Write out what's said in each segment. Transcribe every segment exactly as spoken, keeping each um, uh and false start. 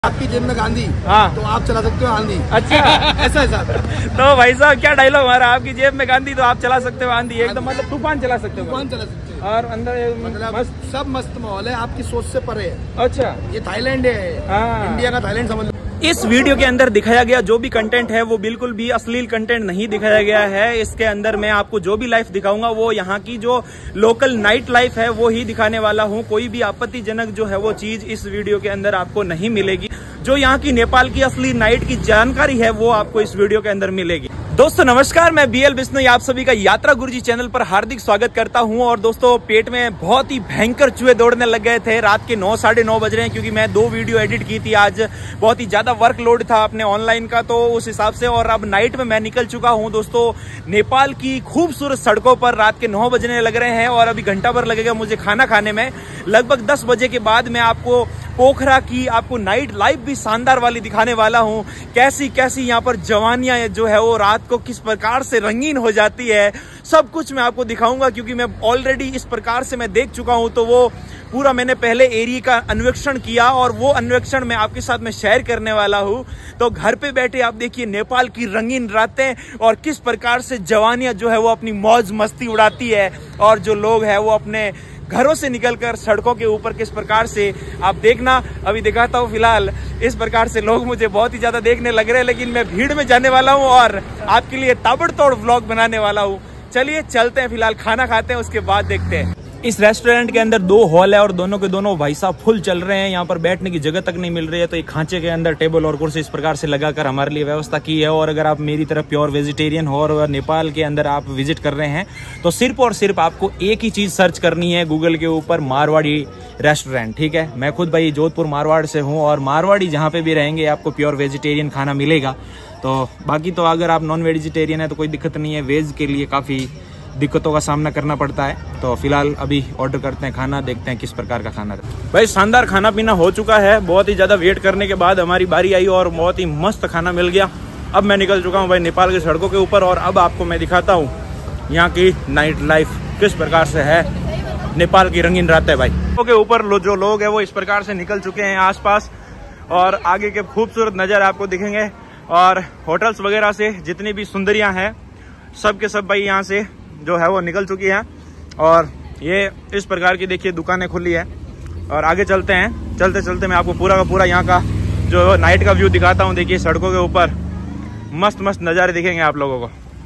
आपकी जेब में गांधी, हाँ तो आप चला सकते हो आंधी। अच्छा ऐसा है साहब। तो भाई साहब क्या डायलॉग हमारा, आपकी जेब में गांधी तो आप चला सकते हो आंधी, एकदम मतलब तूफान चला सकते हो। तूफान चला सकते हो और अंदर मतलब मस्त। सब मस्त माहौल है, आपकी सोच से परे है। अच्छा ये थाईलैंड है, हाँ। इंडिया का थाईलैंड समझ लो। इस वीडियो के अंदर दिखाया गया जो भी कंटेंट है वो बिल्कुल भी अश्लील कंटेंट नहीं दिखाया गया है। इसके अंदर मैं आपको जो भी लाइफ दिखाऊंगा वो यहाँ की जो लोकल नाइट लाइफ है वो ही दिखाने वाला हूँ। कोई भी आपत्तिजनक जो है वो चीज इस वीडियो के अंदर आपको नहीं मिलेगी। जो यहाँ की नेपाल की असली नाइट की जानकारी है वो आपको इस वीडियो के अंदर मिलेगी। दोस्तों नमस्कार, मैं बी एल बिश्नोई आप सभी का यात्रा गुरुजी चैनल पर हार्दिक स्वागत करता हूं। और दोस्तों पेट में बहुत ही भयंकर चूहे दौड़ने लग गए थे। रात के नौ साढ़े नौ बज रहे हैं क्योंकि मैं दो वीडियो एडिट की थी। आज बहुत ही ज्यादा वर्कलोड था अपने ऑनलाइन का, तो उस हिसाब से और अब नाइट में मैं निकल चुका हूं दोस्तों नेपाल की खूबसूरत सड़कों पर। रात के नौ बजने लग रहे हैं और अभी घंटा भर लगेगा मुझे खाना खाने में। लगभग दस बजे के बाद मैं आपको पोखरा की आपको नाइट लाइफ भी शानदार वाली दिखाने वाला हूं। कैसी कैसी यहाँ पर जवानियां जो है वो रात को किस प्रकार से रंगीन हो जाती है, सब कुछ मैं आपको दिखाऊंगा क्योंकि मैं ऑलरेडी इस प्रकार से मैं देख चुका हूं। तो वो पूरा मैंने पहले एरिया का अन्वेषण किया और वो अन्वेषण मैं आपके साथ में शेयर करने वाला हूं। तो घर पे बैठे आप देखिए नेपाल की रंगीन रातें और किस प्रकार से जवानियां जो है वो अपनी मौज मस्ती उड़ाती है और जो लोग हैं वो अपने घरों से निकलकर सड़कों के ऊपर किस प्रकार से आप देखना। अभी दिखाता हूँ, फिलहाल इस प्रकार से लोग मुझे बहुत ही ज्यादा देखने लग रहे हैं, लेकिन मैं भीड़ में जाने वाला हूँ और आपके लिए ताबड़तोड़ व्लॉग बनाने वाला हूँ। चलिए चलते हैं, फिलहाल खाना खाते हैं, उसके बाद देखते हैं। इस रेस्टोरेंट के अंदर दो हॉल है और दोनों के दोनों भाई साहब फुल चल रहे हैं। यहाँ पर बैठने की जगह तक नहीं मिल रही है, तो एक खांचे के अंदर टेबल और कुर्सी इस प्रकार से लगाकर हमारे लिए व्यवस्था की है। और अगर आप मेरी तरफ प्योर वेजिटेरियन हो और नेपाल के अंदर आप विजिट कर रहे हैं तो सिर्फ और सिर्फ आपको एक ही चीज सर्च करनी है गूगल के ऊपर, मारवाड़ी रेस्टोरेंट। ठीक है, मैं खुद भाई जोधपुर मारवाड़ से हूँ और मारवाड़ी जहाँ पे भी रहेंगे आपको प्योर वेजिटेरियन खाना मिलेगा। तो बाकी तो अगर आप नॉन वेजिटेरियन है तो कोई दिक्कत नहीं है, वेज के लिए काफी दिक्कतों का सामना करना पड़ता है। तो फिलहाल अभी ऑर्डर करते हैं खाना, देखते हैं किस प्रकार का खाना था। भाई शानदार खाना पीना हो चुका है, बहुत ही ज्यादा वेट करने के बाद हमारी बारी आई और बहुत ही मस्त खाना मिल गया। अब मैं निकल चुका हूँ भाई नेपाल की सड़कों के ऊपर और अब आपको मैं दिखाता हूँ यहाँ की नाइट लाइफ किस प्रकार से है, नेपाल की रंगीन रातें। भाई के ऊपर लो जो लोग है वो इस प्रकार से निकल चुके हैं आसपास और आगे के खूबसूरत नज़र आपको दिखेंगे। और होटल्स वगैरह से जितनी भी सुंदरियाँ हैं सब के सब भाई यहाँ से जो है वो निकल चुकी है। और ये इस प्रकार की देखिए दुकानें खुली है। और आगे चलते हैं, चलते चलते मैं आपको पूरा का पूरा यहाँ का जो नाइट का व्यू दिखाता हूँ। देखिए सड़कों के ऊपर मस्त मस्त नज़ारे दिखेंगे आप लोगों को।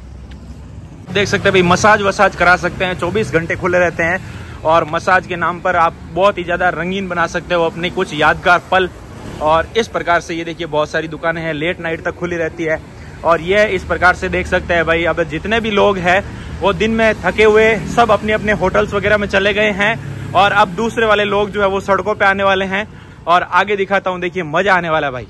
देख सकते हैं भाई मसाज वसाज करा सकते हैं, चौबीस घंटे खुले रहते हैं और मसाज के नाम पर आप बहुत ही ज़्यादा रंगीन बना सकते हो अपने कुछ यादगार पल। और इस प्रकार से ये देखिए बहुत सारी दुकानें हैं, लेट नाइट तक खुली रहती है। और ये इस प्रकार से देख सकते हैं भाई, अब जितने भी लोग हैं वो दिन में थके हुए सब अपने अपने होटल्स वगैरह में चले गए हैं और अब दूसरे वाले लोग जो है वो सड़कों पे आने वाले हैं। और आगे दिखाता हूँ, देखिए मजा आने वाला है भाई।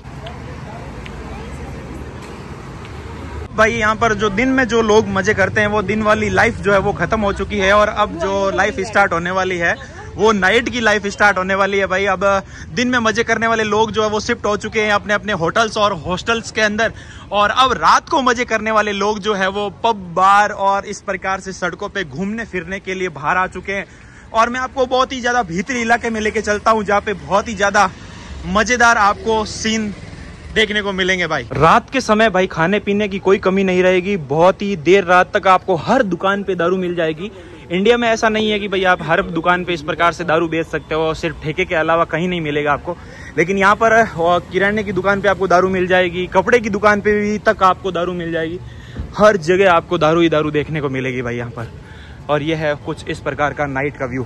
भाई यहाँ पर जो दिन में जो लोग मजे करते हैं वो दिन वाली लाइफ जो है वो खत्म हो चुकी है और अब जो लाइफ स्टार्ट होने वाली है वो नाइट की लाइफ स्टार्ट होने वाली है भाई। अब दिन में मजे करने वाले लोग जो है वो शिफ्ट हो चुके हैं अपने अपने होटल्स और हॉस्टल्स के अंदर और अब रात को मजे करने वाले लोग जो है वो पब बार और इस प्रकार से सड़कों पे घूमने फिरने के लिए बाहर आ चुके हैं। और मैं आपको बहुत ही ज्यादा भीतरी इलाके में लेके चलता हूँ जहाँ पे बहुत ही ज्यादा मजेदार आपको सीन देखने को मिलेंगे भाई। रात के समय भाई खाने पीने की कोई कमी नहीं रहेगी, बहुत ही देर रात तक आपको हर दुकान पे दारू मिल जाएगी। इंडिया में ऐसा नहीं है कि भाई आप हर दुकान पे इस प्रकार से दारू बेच सकते हो, सिर्फ ठेके के अलावा कहीं नहीं मिलेगा आपको। लेकिन यहाँ पर किराने की दुकान पे आपको दारू मिल जाएगी, कपड़े की दुकान पे भी तक आपको दारू मिल जाएगी, हर जगह आपको दारू ही दारू देखने को मिलेगी भाई यहाँ पर। और ये है कुछ इस प्रकार का नाइट का व्यू।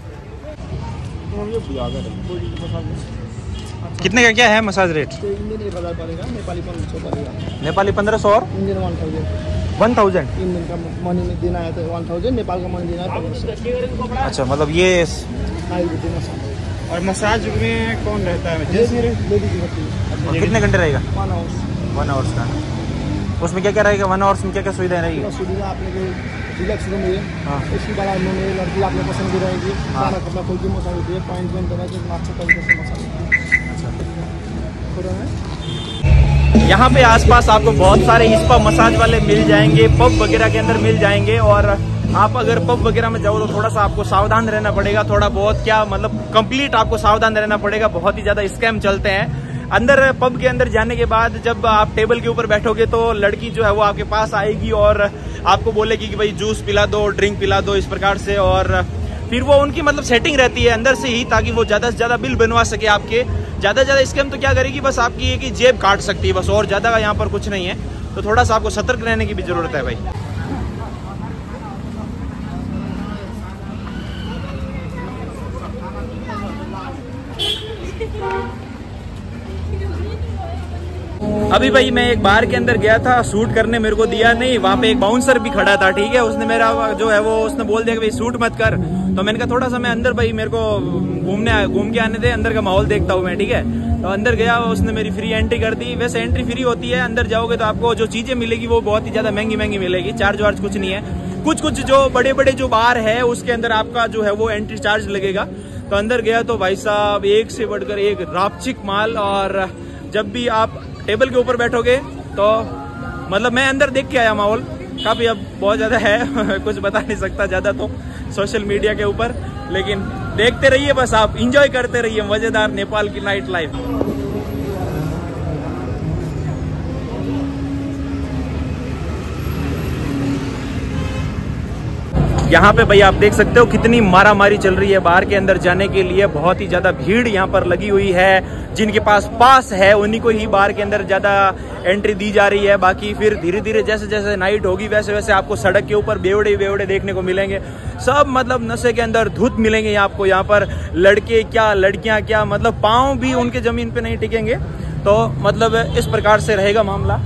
कितने का क्या है मसाज रेट? नेपाली पंद्रह सौ और वन थाउजेंड तीन दिन का मनी में देना है तो वन थाउजेंड, नेपाल का मनी देना है पंद्रह सौ। अच्छा, मतलब ये नाइट और मसाज में कौन रहता है? लेडीज कितने घंटे रहेगा? वन आवर्स वन आवर्स का। उसमें क्या क्या रहेगा वन आवर्स में, क्या क्या सुविधाएं रहेगी? सुविधा आपने को रिलैक्स रूम है, हाँ। इसकी बड़ा रूम है, लड़की आपने पसंद की रहेगी, खाना कपड़ा खोल के मसाज होती है, पॉइंट पॉइंट करना चाहिए, नाश्ता तरीके से मसाज। यहाँ पे आसपास आपको बहुत सारे स्पा मसाज वाले मिल जाएंगे, पब वगैरह के अंदर मिल जाएंगे। और आप अगर पब वगैरह में जाओ तो थोड़ा सा आपको सावधान रहना पड़ेगा, थोड़ा बहुत क्या मतलब कंप्लीट आपको सावधान रहना पड़ेगा। बहुत ही ज्यादा स्कैम चलते हैं। अंदर पब के अंदर जाने के बाद जब आप टेबल के ऊपर बैठोगे तो लड़की जो है वो आपके पास आएगी और आपको बोलेगी कि भाई जूस पिला दो, ड्रिंक पिला दो, इस प्रकार से। और फिर वो उनकी मतलब सेटिंग रहती है अंदर से ही, ताकि वो ज्यादा से ज्यादा बिल बनवा सके आपके। ज्यादा से ज्यादा स्कैम तो क्या करेगी, बस आपकी एक ही जेब काट सकती है बस, और ज्यादा का यहाँ पर कुछ नहीं है। तो थोड़ा सा आपको सतर्क रहने की भी जरूरत है भाई। अभी भाई मैं एक बार के अंदर गया था शूट करने, मेरे को दिया नहीं, वहाँ पे एक बाउंसर भी खड़ा था, ठीक है। उसने मेरा जो है वो उसने बोल दिया कि भाई शूट मत कर। तो मैंने कहा थोड़ा सा मैं अंदर, भाई मेरे को घूमने घूम के आने दे, अंदर का माहौल देखता हूँ मैं, ठीक है। तो अंदर गया, उसने मेरी फ्री एंट्री कर दी। वैसे एंट्री फ्री होती है, अंदर जाओगे तो आपको जो चीजें मिलेगी वो बहुत ही ज्यादा महंगी महंगी मिलेगी, चार्ज वार्ज कुछ नहीं है। कुछ कुछ जो बड़े बड़े जो बार है उसके अंदर आपका जो है वो एंट्री चार्ज लगेगा। तो अंदर गया तो भाई साहब एक से बढ़कर एक रापचिक माल। और जब भी आप टेबल के ऊपर बैठोगे तो मतलब मैं अंदर देख के आया माहौल, काफी अब बहुत ज्यादा है कुछ बता नहीं सकता ज्यादा तो सोशल मीडिया के ऊपर, लेकिन देखते रहिए बस, आप एंजॉय करते रहिए मजेदार नेपाल की नाइट लाइफ। यहाँ पे भाई आप देख सकते हो कितनी मारा मारी चल रही है बाहर के अंदर जाने के लिए। बहुत ही ज्यादा भीड़ यहाँ पर लगी हुई है। जिनके पास पास है उन्हीं को ही बाहर के अंदर ज्यादा एंट्री दी जा रही है। बाकी फिर धीरे धीरे जैसे जैसे नाइट होगी वैसे वैसे आपको सड़क के ऊपर बेवड़े बेवड़े देखने को मिलेंगे। सब मतलब नशे के अंदर धुत मिलेंगे आपको यहाँ पर। लड़के क्या लड़कियां क्या, मतलब पाँव भी उनके जमीन पे नहीं टिकेंगे। तो मतलब इस प्रकार से रहेगा मामला।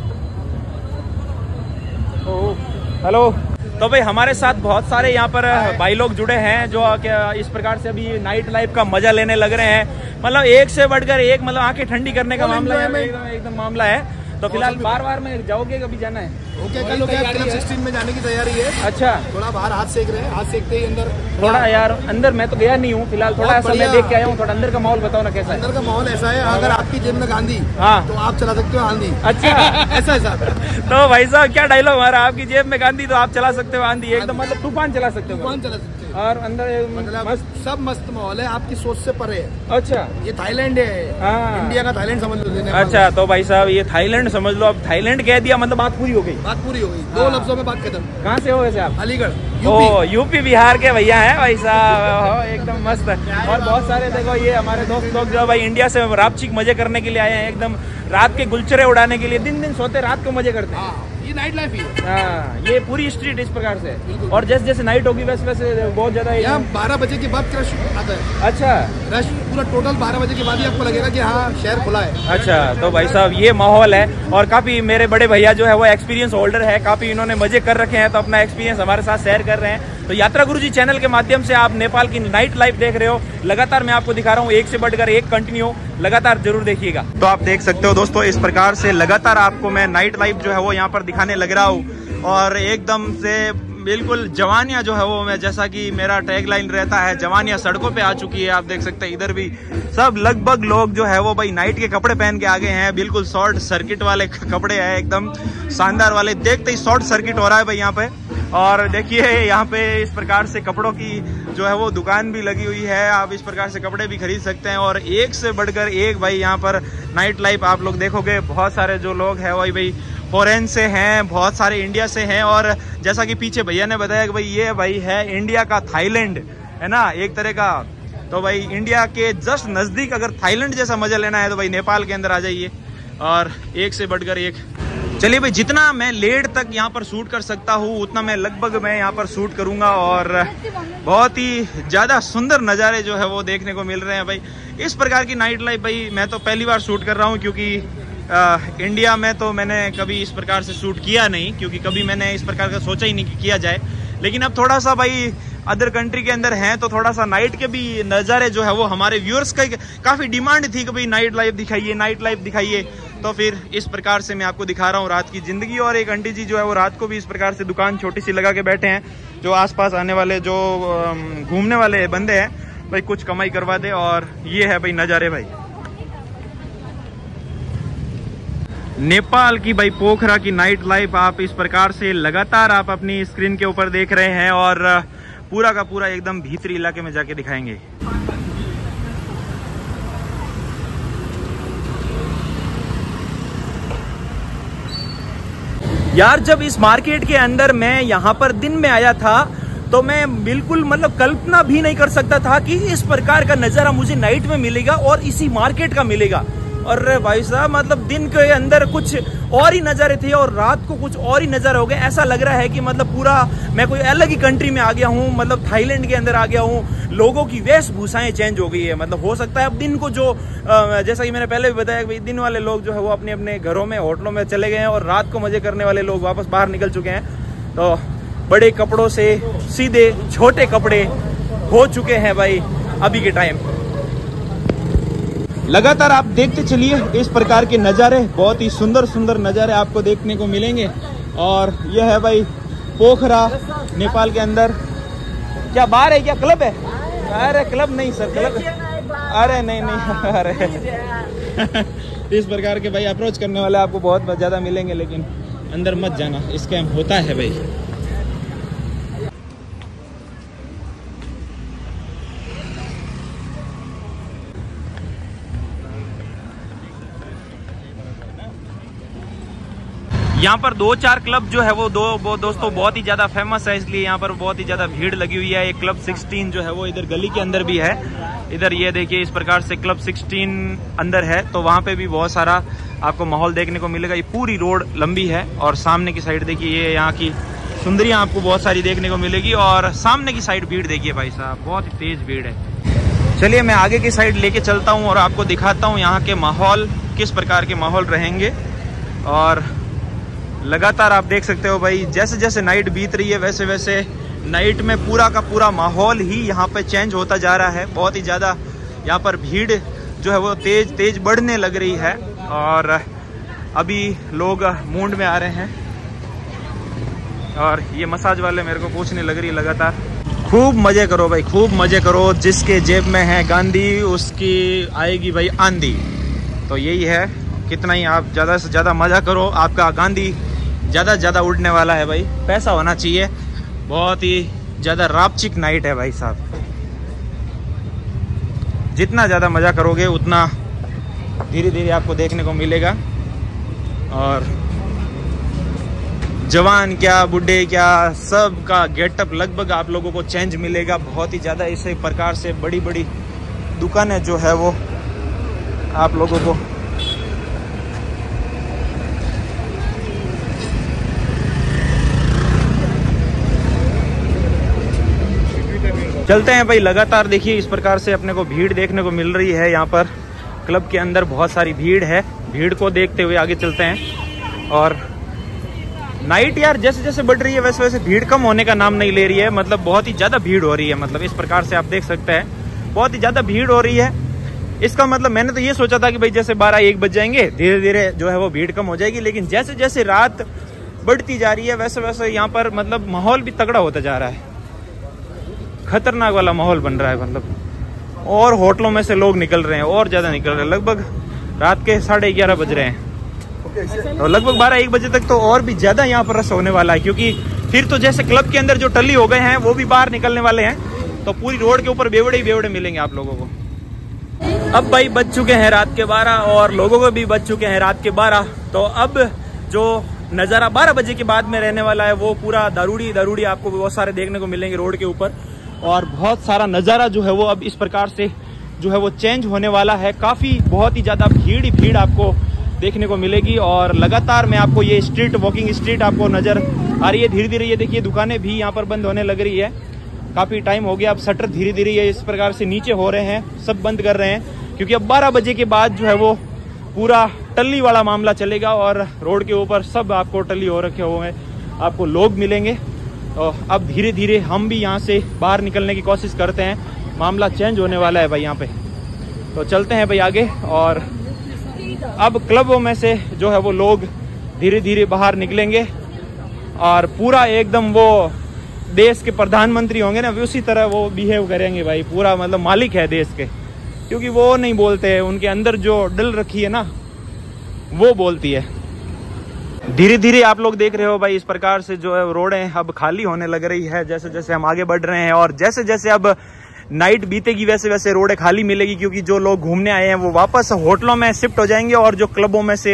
हेलो, तो भाई हमारे साथ बहुत सारे यहाँ पर भाई लोग जुड़े हैं जो इस प्रकार से अभी नाइट लाइफ का मजा लेने लग रहे हैं। मतलब एक से बढ़कर एक, मतलब आंखें ठंडी करने का मामला है, एकदम एकदम मामला है। तो फिलहाल बार बार में जाओगे, कभी जाना है? ओके, कल क्लब सिक्सटीन में जाने की तैयारी है। अच्छा, थोड़ा बाहर हाथ सेक रहे हैं, हाथ सेकते ही अंदर थोड़ा यार अंदर मैं तो गया नहीं हूँ फिलहाल, थोड़ा ऐसा मैं देख के आया हूँ। थोड़ा अंदर का माहौल बताओ ना कैसा है? अंदर का माहौल ऐसा है, अगर आपकी जेब में गांधी हाँ तो आप चला सकते हो आंधी। अच्छा ऐसा ऐसा तो भाई साहब क्या डायलॉग हमारा, आपकी जेब में गांधी तो आप चला सकते हो आंधी, एकदम मतलब तूफान चला सकते हो। तूफान चला सकते हो और अंदर मतलब मस्त, सब मस्त माहौल है, आपकी सोच से परे है। अच्छा, ये थाईलैंड है, हाँ। इंडिया का थाईलैंड समझ लो। अच्छा तो भाई साहब ये थाईलैंड समझ लो। अब थाईलैंड कह दिया मतलब बात पूरी हो गई, बात पूरी हो गई। दो लफ्जों में बात खत्म। कहाँ से हो वैसे आप? अलीगढ़। ओ यूपी बिहार के भैया हैं भाई साहब, एकदम मस्त। और बहुत सारे देखो ये हमारे दोस्त लोग जो भाई इंडिया से रापचिक मजे करने के लिए आए हैं, एकदम रात के गुलचरे उड़ाने के लिए। दिन दिन सोते रात को मजे करते हैं। ये नाइट लाइफ ही है। हाँ, ये पूरी स्ट्रीट इस प्रकार से। और जैसे जैसे नाइट होगी वैसे वैसे बहुत ज्यादा यहाँ बारह बजे के बाद क्रश आता है। अच्छा, रश पूरा टोटल बारह बजे के बाद ही आपको लगेगा कि हाँ शहर खुला है। अच्छा तो भाई साहब ये माहौल है। और काफी मेरे बड़े भैया जो है वो एक्सपीरियंस होल्डर है, काफी इन्होंने मजे कर रखे हैं, तो अपना एक्सपीरियंस हमारे साथ शेयर कर रहे हैं। तो यात्रा गुरुजी चैनल के माध्यम से आप नेपाल की नाइट लाइफ देख रहे हो। लगातार मैं आपको दिखा रहा हूँ एक से बढ़कर एक कंटिन्यू, लगातार जरूर देखिएगा। तो आप देख सकते हो दोस्तों इस प्रकार से लगातार आपको मैं नाइट लाइफ जो है वो यहाँ पर दिखाने लग रहा हूँ। और एकदम से बिल्कुल जवानियां जो है वो, मैं जैसा कि मेरा टैगलाइन रहता है, जवानियां सड़कों पे आ चुकी है। आप देख सकते हैं इधर भी सब लगभग लोग जो है वो भाई नाइट के कपड़े पहन के आ गए हैं। बिल्कुल शॉर्ट सर्किट वाले कपड़े हैं, एकदम शानदार वाले। देखते ही शॉर्ट सर्किट हो रहा है भाई यहाँ पे। और देखिए यहाँ पे इस प्रकार से कपड़ों की जो है वो दुकान भी लगी हुई है, आप इस प्रकार से कपड़े भी खरीद सकते हैं। और एक से बढ़कर एक भाई यहाँ पर नाइट लाइफ आप लोग देखोगे। बहुत सारे जो लोग हैं वही भाई फॉरेन से हैं, बहुत सारे इंडिया से हैं। और जैसा कि पीछे भैया ने बताया कि भाई ये भाई है इंडिया का थाईलैंड, है ना एक तरह का। तो भाई इंडिया के जस्ट नजदीक अगर थाईलैंड जैसा मजा लेना है तो भाई नेपाल के अंदर आ जाइए। और एक से बढ़कर एक। चलिए भाई, जितना मैं लेट तक यहाँ पर शूट कर सकता हूँ उतना मैं लगभग मैं यहाँ पर शूट करूंगा। और बहुत ही ज्यादा सुंदर नज़ारे जो है वो देखने को मिल रहे हैं भाई। इस प्रकार की नाइट लाइफ भाई मैं तो पहली बार शूट कर रहा हूँ, क्योंकि आ, इंडिया में तो मैंने कभी इस प्रकार से शूट किया नहीं, क्योंकि कभी मैंने इस प्रकार का सोचा ही नहीं कि किया जाए। लेकिन अब थोड़ा सा भाई अदर कंट्री के अंदर हैं तो थोड़ा सा नाइट के भी नज़ारे जो है वो हमारे व्यूअर्स का काफ़ी डिमांड थी कि भाई नाइट लाइफ दिखाइए, नाइट लाइफ दिखाइए। तो फिर इस प्रकार से मैं आपको दिखा रहा हूँ रात की जिंदगी। और एक आंटी जी जो है वो रात को भी इस प्रकार से दुकान छोटी सी लगा के बैठे हैं, जो आसपास आने वाले जो घूमने वाले बंदे हैं भाई कुछ कमाई करवा दे। और ये है भाई नज़ारे भाई नेपाल की भाई पोखरा की नाइट लाइफ। आप इस प्रकार से लगातार आप अपनी स्क्रीन के ऊपर देख रहे हैं और पूरा का पूरा एकदम भीतरी इलाके में जाके दिखाएंगे। यार जब इस मार्केट के अंदर मैं यहाँ पर दिन में आया था तो मैं बिल्कुल मतलब कल्पना भी नहीं कर सकता था कि इस प्रकार का नज़ारा मुझे नाइट में मिलेगा और इसी मार्केट का मिलेगा। और भाई साहब मतलब दिन के अंदर कुछ और ही नज़ारे थे और रात को कुछ और ही नज़ारे हो गए। ऐसा लग रहा है कि मतलब पूरा मैं कोई अलग ही कंट्री में आ गया हूँ, मतलब थाईलैंड के अंदर आ गया हूँ। लोगों की वेशभूषाएं चेंज हो गई है। मतलब हो सकता है अब दिन को जो जैसा कि मैंने पहले भी बताया कि दिन वाले लोग जो है वो अपने अपने घरों में होटलों में चले गए हैं और रात को मजे करने वाले लोग वापस बाहर निकल चुके हैं। तो बड़े कपड़ों से सीधे छोटे कपड़े हो चुके हैं भाई अभी के टाइम। लगातार आप देखते चलिए इस प्रकार के नज़ारे, बहुत ही सुंदर सुंदर नज़ारे आपको देखने को मिलेंगे। और यह है भाई पोखरा नेपाल के अंदर। क्या बार है, क्या क्लब है? अरे क्लब नहीं सर, क्लब अरे नहीं नहीं अरे इस प्रकार के भाई अप्रोच करने वाले आपको बहुत ज़्यादा मिलेंगे, लेकिन अंदर मत जाना, स्कैम होता है भाई। यहाँ पर दो चार क्लब जो है वो दो वो दोस्तों बहुत ही ज़्यादा फेमस है, इसलिए यहाँ पर बहुत ही ज़्यादा भीड़ लगी हुई है। एक क्लब सिक्सटीन जो है वो इधर गली के अंदर भी है। इधर ये देखिए इस प्रकार से क्लब सिक्सटीन अंदर है, तो वहाँ पे भी बहुत सारा आपको माहौल देखने को मिलेगा। ये पूरी रोड लंबी है और सामने की साइड देखिए ये यहाँ की सुंदरियाँ आपको बहुत सारी देखने को मिलेगी। और सामने की साइड भीड़ देखिए भाई साहब, बहुत ही तेज़ भीड़ है। चलिए मैं आगे की साइड लेके चलता हूँ और आपको दिखाता हूँ यहाँ के माहौल किस प्रकार के माहौल रहेंगे। और लगातार आप देख सकते हो भाई जैसे जैसे नाइट बीत रही है वैसे वैसे नाइट में पूरा का पूरा माहौल ही यहाँ पे चेंज होता जा रहा है। बहुत ही ज़्यादा यहाँ पर भीड़ जो है वो तेज तेज बढ़ने लग रही है और अभी लोग मूड में आ रहे हैं। और ये मसाज वाले मेरे को पूछने लग रही है लगातार, खूब मज़े करो भाई, खूब मज़े करो, जिसके जेब में है गांधी उसकी आएगी भाई आंधी। तो यही है, कितना ही आप ज़्यादा से ज़्यादा मज़ा करो, आपका गांधी ज़्यादा से ज़्यादा उड़ने वाला है भाई। पैसा होना चाहिए। बहुत ही ज़्यादा रापचिक नाइट है भाई साहब। जितना ज़्यादा मज़ा करोगे उतना धीरे धीरे आपको देखने को मिलेगा। और जवान क्या बूढ़े क्या सब का गेटअप लगभग आप लोगों को चेंज मिलेगा। बहुत ही ज़्यादा इसी प्रकार से बड़ी बड़ी दुकानें जो है वो आप लोगों को चलते हैं भाई। लगातार देखिए इस प्रकार से अपने को भीड़ देखने को मिल रही है। यहाँ पर क्लब के अंदर बहुत सारी भीड़ है, भीड़ को देखते हुए आगे चलते हैं। और नाइट यार जैसे जैसे बढ़ रही है वैसे वैसे भीड़ कम होने का नाम नहीं ले रही है। मतलब बहुत ही ज़्यादा भीड़ हो रही है। मतलब इस प्रकार से आप देख सकते हैं बहुत ही ज़्यादा भीड़ हो रही है। इसका मतलब मैंने तो ये सोचा था कि भाई जैसे बारह एक बज जाएंगे धीरे धीरे जो है वो भीड़ कम हो जाएगी, लेकिन जैसे जैसे रात बढ़ती जा रही है वैसे वैसे यहाँ पर मतलब माहौल भी तगड़ा होता जा रहा है। खतरनाक वाला माहौल बन रहा है मतलब। और होटलों में से लोग निकल रहे हैं और ज़्यादा निकल रहे हैं। लगभग रात के साढ़े ग्यारह बज रहे हैं तो लगभग बारह एक बजे तक तो और भी ज़्यादा यहाँ पर रश होने वाला है, क्योंकि फिर तो जैसे क्लब के अंदर जो टल्ली हो गए हैं वो भी बाहर निकलने वाले हैं। तो पूरी रोड के ऊपर बेवड़े ही बेवड़े मिलेंगे आप लोगों को। अब भाई बज चुके हैं रात के बारह और लोगों को भी बज चुके हैं रात के बारह। तो अब जो नज़ारा बारह बजे के बाद में रहने वाला है वो पूरा दारूड़ी दारूड़ी आपको बहुत सारे देखने को मिलेंगे रोड के ऊपर। और बहुत सारा नज़ारा जो है वो अब इस प्रकार से जो है वो चेंज होने वाला है। काफ़ी बहुत ही ज़्यादा भीड़ ही भीड़ आपको देखने को मिलेगी। और लगातार मैं आपको ये स्ट्रीट वॉकिंग स्ट्रीट आपको नज़र आ रही है धीरे धीरे। ये देखिए दुकानें भी यहाँ पर बंद होने लग रही है। काफ़ी टाइम हो गया, अब शटर धीरे धीरे ये इस प्रकार से नीचे हो रहे हैं, सब बंद कर रहे हैं, क्योंकि अब बारह बजे के बाद जो है वो पूरा टल्ली वाला मामला चलेगा। और रोड के ऊपर सब आपको टल्ली हो रखे हुए आपको लोग मिलेंगे। तो अब धीरे धीरे हम भी यहाँ से बाहर निकलने की कोशिश करते हैं। मामला चेंज होने वाला है भाई यहाँ पे। तो चलते हैं भाई आगे। और अब क्लबों में से जो है वो लोग धीरे धीरे बाहर निकलेंगे और पूरा एकदम वो देश के प्रधानमंत्री होंगे ना उसी तरह वो बिहेव करेंगे भाई। पूरा मतलब मालिक है देश के, क्योंकि वो नहीं बोलते हैं, उनके अंदर जो डल रखी है ना वो बोलती है। धीरे धीरे आप लोग देख रहे हो भाई इस प्रकार से जो है रोडें अब खाली होने लग रही है जैसे जैसे हम आगे बढ़ रहे हैं। और जैसे जैसे अब नाइट बीतेगी वैसे वैसे रोडें खाली मिलेगी, क्योंकि जो लोग घूमने आए हैं वो वापस होटलों में शिफ्ट हो जाएंगे और जो क्लबों में से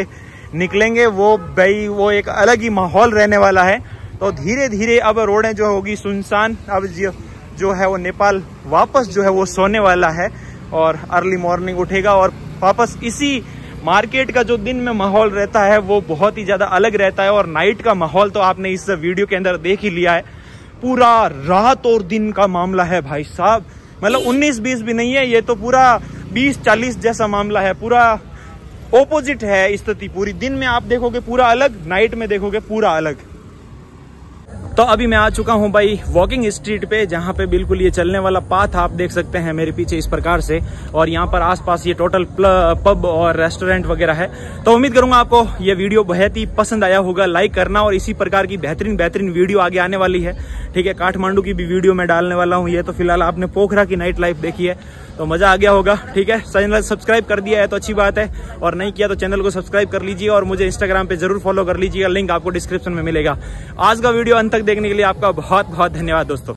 निकलेंगे वो भाई वो एक अलग ही माहौल रहने वाला है। तो धीरे धीरे अब रोडें जो होगी सुनसान, अब जो जो है वो नेपाल वापस जो है वो सोने वाला है और अर्ली मॉर्निंग उठेगा और वापस इसी मार्केट का जो दिन में माहौल रहता है वो बहुत ही ज्यादा अलग रहता है। और नाइट का माहौल तो आपने इस वीडियो के अंदर देख ही लिया है, पूरा रात और दिन का मामला है भाई साहब। मतलब उन्नीस बीस भी नहीं है, ये तो पूरा बीस चालीस जैसा मामला है, पूरा ओपोजिट है स्थिति पूरी। दिन में आप देखोगे पूरा अलग, नाइट में देखोगे पूरा अलग। तो अभी मैं आ चुका हूं भाई वॉकिंग स्ट्रीट पे, जहां पे बिल्कुल ये चलने वाला पाथ आप देख सकते हैं मेरे पीछे इस प्रकार से, और यहाँ पर आसपास ये टोटल पब और रेस्टोरेंट वगैरह है। तो उम्मीद करूंगा आपको ये वीडियो बहुत ही पसंद आया होगा, लाइक करना, और इसी प्रकार की बेहतरीन बेहतरीन वीडियो आगे आने वाली है। ठीक है, काठमांडू की भी वीडियो मैं डालने वाला हूँ। ये तो फिलहाल आपने पोखरा की नाइट लाइफ देखी है तो मजा आ गया होगा। ठीक है, चैनल सब्सक्राइब कर दिया है तो अच्छी बात है, और नहीं किया तो चैनल को सब्सक्राइब कर लीजिए और मुझे इंस्टाग्राम पे जरूर फॉलो कर लीजिएगा, लिंक आपको डिस्क्रिप्शन में मिलेगा। आज का वीडियो अंत तक देखने के लिए आपका बहुत बहुत धन्यवाद दोस्तों।